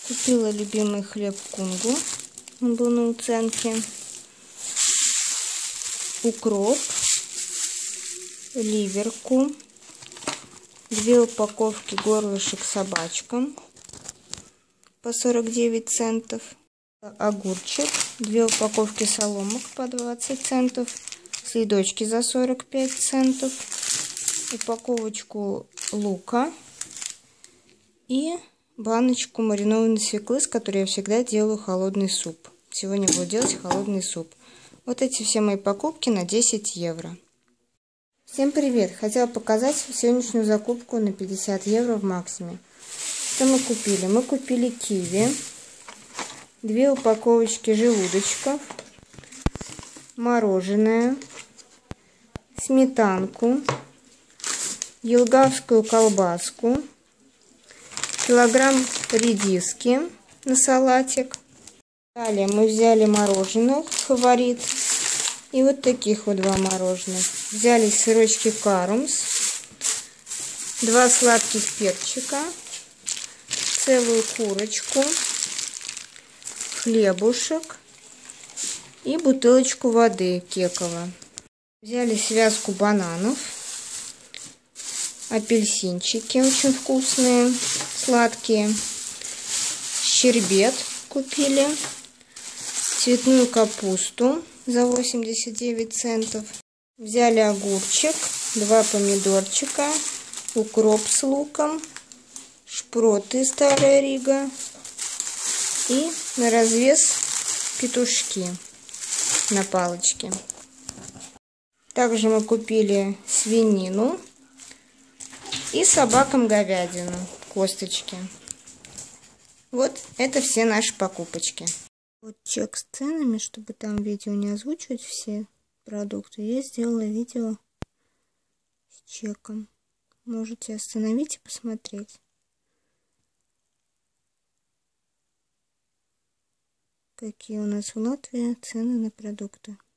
Купила любимый хлеб кунгу. Он был на уценке. Укроп. Ливерку. 2 упаковки горлышек собачкам по 49 центов. Огурчик. 2 упаковки соломок по 20 центов. Следочки за 45 центов. Упаковочку лука. И баночку маринованной свеклы, с которой я всегда делаю холодный суп. Сегодня буду делать холодный суп. Вот эти все мои покупки на 10 евро. Всем привет! Хотела показать сегодняшнюю закупку на 50 евро в Максиме. Что мы купили? Мы купили киви, 2 упаковочки желудочков, мороженое, сметанку, елгавскую колбаску, килограмм редиски на салатик. Далее мы взяли мороженое Фаворит и вот таких вот 2 мороженых. Взяли сырочки Карумс, 2 сладких перчика, целую курочку, хлебушек и бутылочку воды Кекова. Взяли связку бананов, апельсинчики очень вкусные, сладкие, щербет купили, цветную капусту за 89 центов. Взяли огурчик, 2 помидорчика, укроп с луком, шпроты Старая Рига и на развес петушки на палочке. Также мы купили свинину и собакам говядину, косточки. Вот это все наши покупочки. Вот чек с ценами, чтобы там видео не озвучивать все продукты. Я сделала видео с чеком. Можете остановить и посмотреть. Какие у нас в Латвии цены на продукты.